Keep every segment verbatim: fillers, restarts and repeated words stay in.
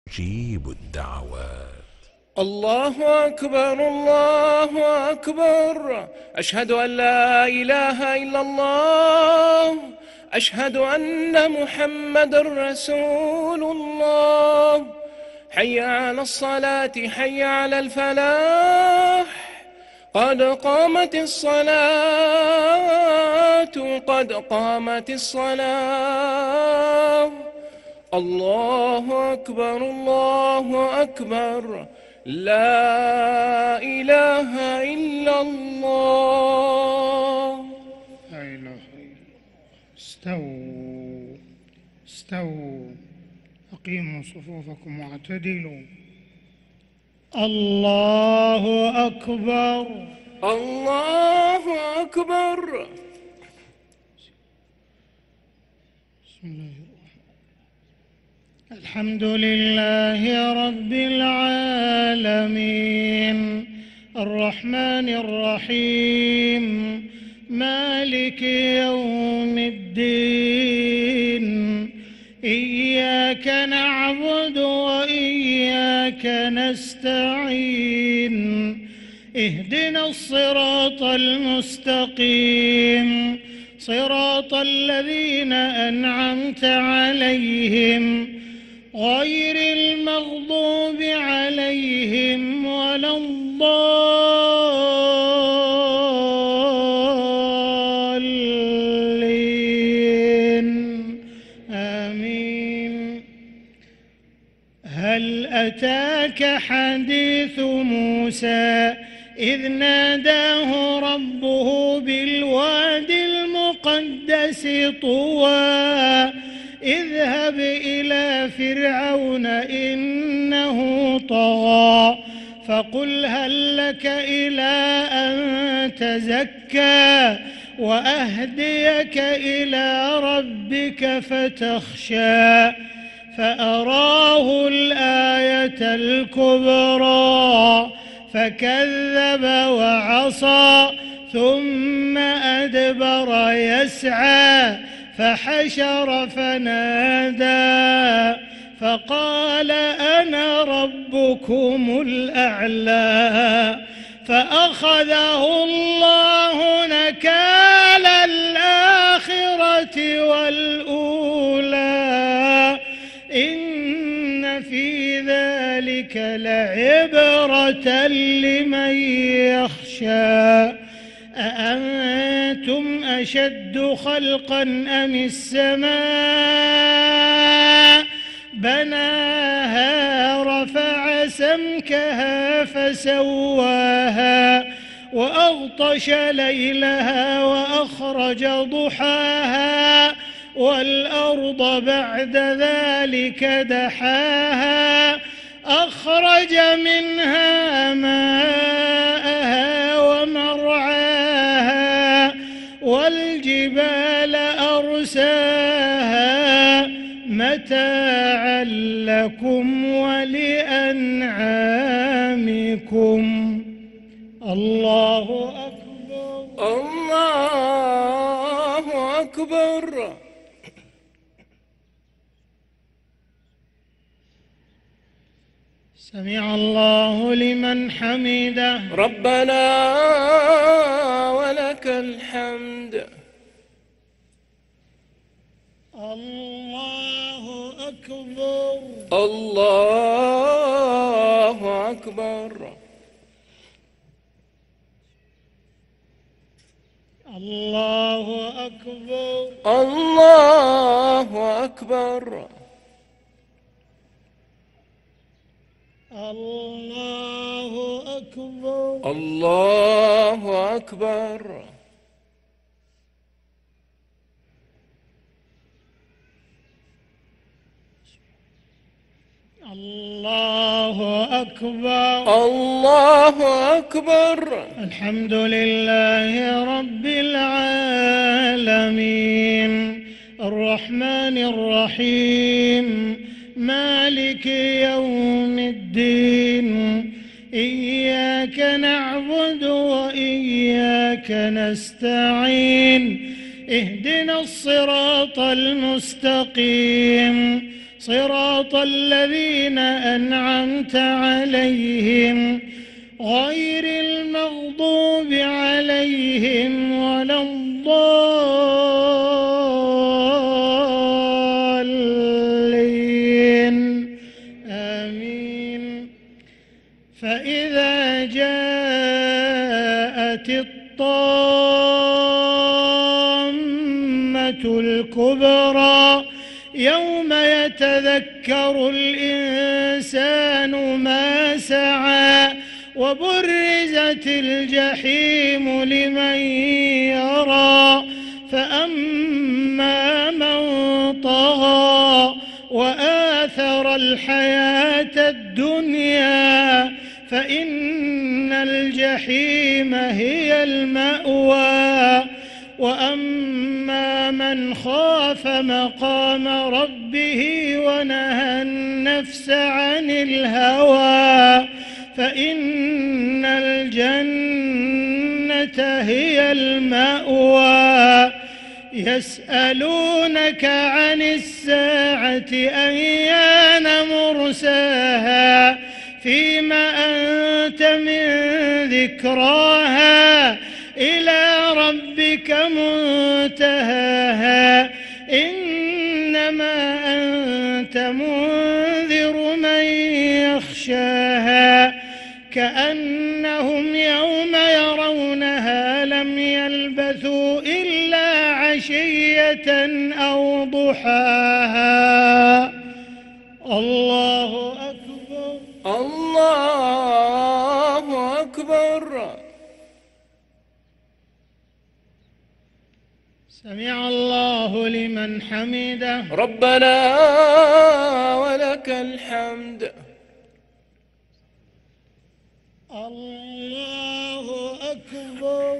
مجيب الدعوات. الله أكبر الله أكبر، أشهد أن لا إله إلا الله، أشهد أن محمد رسول الله. حي على الصلاة حي على الفلاح، قد قامت الصلاة قد قامت الصلاة. الله أكبر الله أكبر، لا إله إلا الله. لا إله إلا الله. استووا استووا أقيموا صفوفكم واعتدلوا. الله أكبر الله أكبر. بسم الله الرحمن الرحيم. الحمد لله رب العالمين، الرحمن الرحيم، مالك يوم الدين. إياك نعبد وإياك نستعين، اهدنا الصراط المستقيم، صراط الذين أنعمت عليهم غير المغضوب عليهم ولا الضالين، آمين. هل أتاك حديث موسى إذ ناداه ربه بالوادي المقدس طوى اذهب إلى فرعون إنه طغى فقل هل لك إلى أن تزكى وأهديك إلى ربك فتخشى. فأراه الآية الكبرى فكذب وعصى ثم أدبر يسعى فحشر فنادى فقال أنا ربكم الأعلى. فأخذه الله نكال الآخرة والأولى إن في ذلك لعبرة لمن يخشى. أأنتم أشد خلقا أم السماء بناها رفع سمكها فسواها وأغطش ليلها وأخرج ضحاها والأرض بعد ذلك دحاها أخرج منها ماءها ومرعاها والجبال أرساها متاعا لكم ولأنعامكم. الله أكبر الله أكبر. سمع الله لمن حمده. ربنا ولك الحمد. الله أكبر الله أكبر. الله أكبر الله أكبر. الله أكبر الله أكبر. الله أكبر الله أكبر. الحمد لله رب العالمين، الرحمن الرحيم، مالك يوم الدين. إياك نعبد وإياك نستعين، اهدنا الصراط المستقيم، صراط الذين أنعمت عليهم غير المغضوب عليهم ولا الضالين آمين. فإذا جاءت الطامة الكبرى يوم يتذكر الإنسان ما سعى وبرزت الجحيم لمن يرى فأما من طغى وآثر الحياة الدنيا فإن الجحيم هي المأوى وأما من خاف مقام ربه ونهى النفس عن الهوى فإن الجنة هي المأوى. يسألونك عن الساعة أيان مرساها فيما أنت من ذكراها إلى ربك منتهاها إنما أنت منذر من يخشاها كأنهم يوم يرونها لم يلبثوا إلا عشية أو ضحاها. الله أكبر الله أكبر. سمع الله لمن حمده. ربنا ولك الحمد. الله أكبر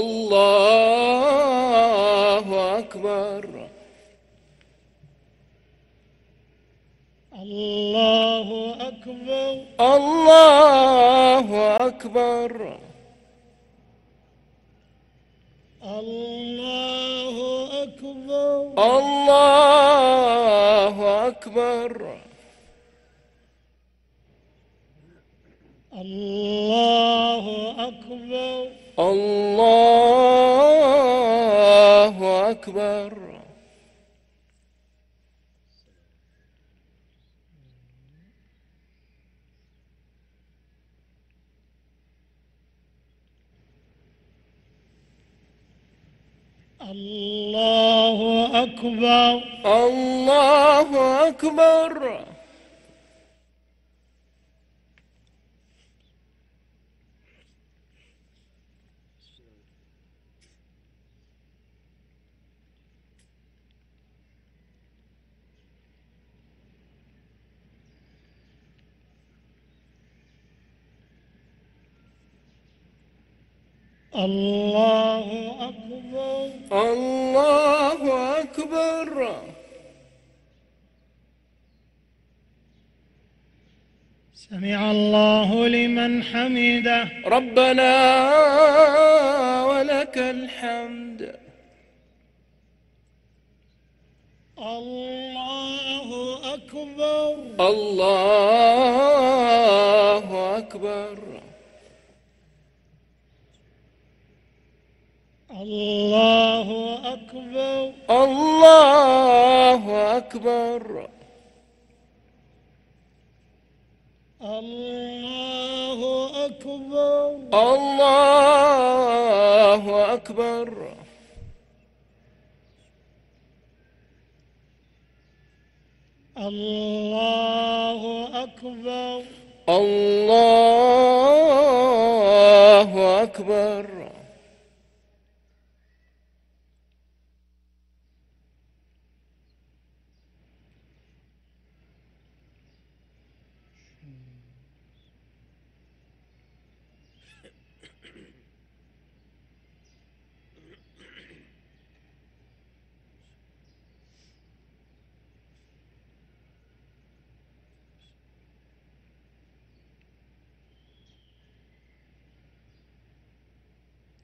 الله أكبر. الله أكبر الله أكبر. الله أكبر الله أكبر. الله أكبر الله أكبر. الله أكبر الله أكبر. الله أكبر الله أكبر. سمع الله لمن حمده. ربنا ولك الحمد. الله أكبر الله أكبر. الله أكبر الله أكبر. الله أكبر الله أكبر. الله أكبر الله أكبر.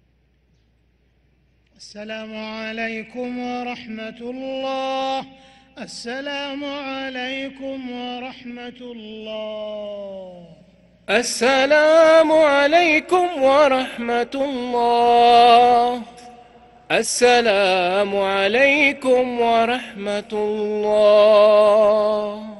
السلام عليكم ورحمة الله. السلام عليكم ورحمة الله. السلام عليكم ورحمة الله. السلام عليكم ورحمة الله.